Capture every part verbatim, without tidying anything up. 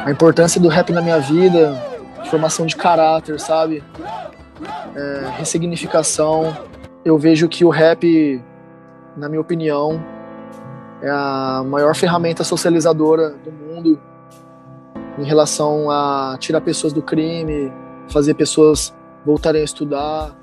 a importância do rap na minha vida, formação de caráter, sabe? É, ressignificação. Eu vejo que o rap, na minha opinião, é a maior ferramenta socializadora do mundo em relação a tirar pessoas do crime, fazer pessoas voltarem a estudar.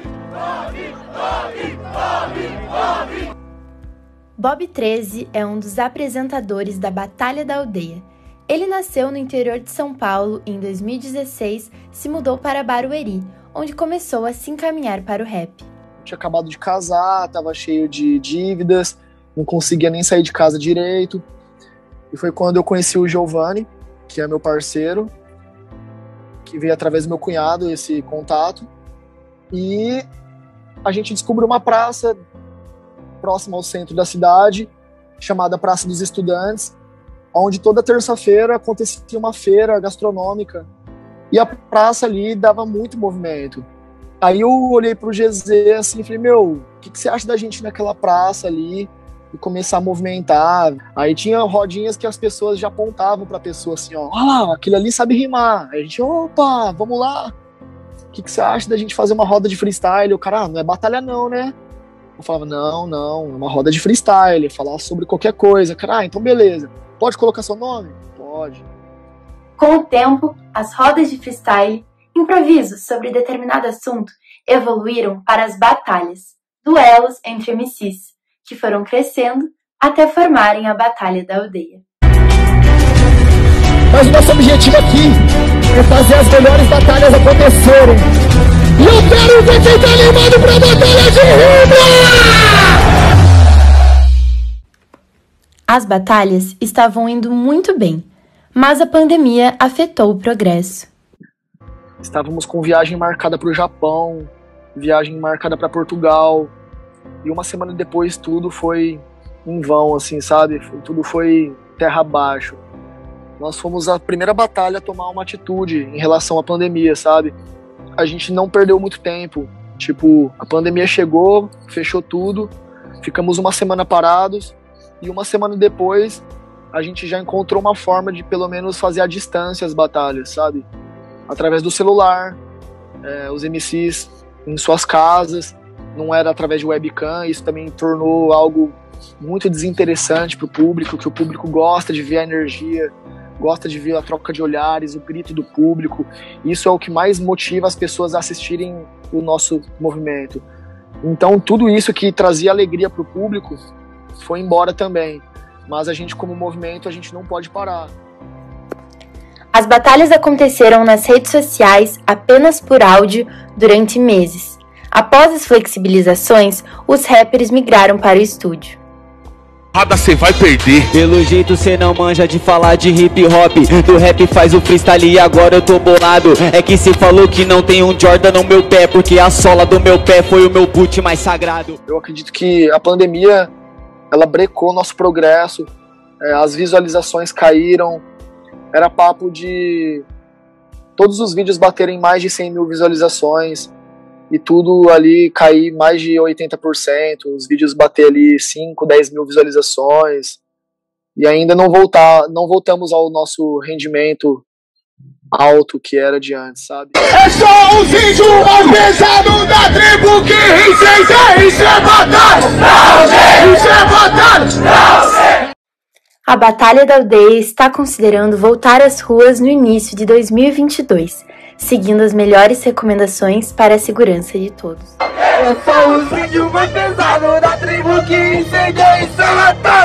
Bob treze é um dos apresentadores da Batalha da Aldeia. Ele nasceu no interior de São Paulo e em dois mil e dezesseis se mudou para Barueri, onde começou a se encaminhar para o rap. Eu tinha acabado de casar, estava cheio de dívidas, não conseguia nem sair de casa direito. E foi quando eu conheci o Giovanni, que é meu parceiro, que veio através do meu cunhado esse contato. E a gente descobriu uma praça próxima ao centro da cidade, chamada Praça dos Estudantes, onde toda terça-feira acontecia uma feira gastronômica. E a praça ali dava muito movimento. Aí eu olhei pro G Z assim e falei, meu, o que, que você acha da gente ir naquela praça ali e começar a movimentar? Aí tinha rodinhas que as pessoas já apontavam pra pessoa assim, ó, olha lá, aquele ali sabe rimar. Aí a gente, opa, vamos lá. O que, que você acha da gente fazer uma roda de freestyle? O cara, ah, não é batalha não, né? Eu falava, não, não, é uma roda de freestyle, falar sobre qualquer coisa. Cara, ah, então beleza. Pode colocar seu nome? Pode. Com o tempo, as rodas de freestyle, improvisos sobre determinado assunto, evoluíram para as batalhas, duelos entre M Cs, que foram crescendo até formarem a Batalha da Aldeia. Mas o nosso objetivo aqui é fazer as melhores batalhas acontecerem. E eu quero ver quem tá animado pra Batalha de Rima! As batalhas estavam indo muito bem, mas a pandemia afetou o progresso. Estávamos com viagem marcada para o Japão, viagem marcada para Portugal, e uma semana depois tudo foi em vão, assim, sabe? Tudo foi terra abaixo. Nós fomos a primeira batalha a tomar uma atitude em relação à pandemia, sabe? A gente não perdeu muito tempo. Tipo, a pandemia chegou, fechou tudo, ficamos uma semana parados, e uma semana depois a gente já encontrou uma forma de pelo menos fazer à distância as batalhas, sabe? Através do celular, é, os M Cs em suas casas, não era através de webcam. Isso também tornou algo muito desinteressante para o público, que o público gosta de ver a energia, gosta de ver a troca de olhares, o grito do público. Isso é o que mais motiva as pessoas a assistirem o nosso movimento. Então tudo isso que trazia alegria para o público foi embora também, mas a gente como movimento a gente não pode parar. As batalhas aconteceram nas redes sociais apenas por áudio durante meses. Após as flexibilizações, os rappers migraram para o estúdio. Nada cê vai perder. Pelo jeito cê não manja de falar de hip hop. Do rap faz o freestyle e agora eu tô bolado. É que cê falou que não tem um Jordan no meu pé, porque a sola do meu pé foi o meu boot mais sagrado. Eu acredito que a pandemia, ela brecou nosso progresso, é, as visualizações caíram. Era papo de todos os vídeos baterem mais de cem mil visualizações e tudo ali cair mais de oitenta por cento, os vídeos bater ali cinco, dez mil visualizações e ainda não, voltar, não voltamos ao nosso rendimento alto que era de antes, sabe? É só os índios mais pesados da tribo que receita, isso é batalha! Não sei! Isso é batalha! Não sei! A Batalha da Aldeia está considerando voltar às ruas no início de dois mil e vinte e dois, seguindo as melhores recomendações para a segurança de todos. É só os índios mais pesados da tribo que incendia, isso é batalha!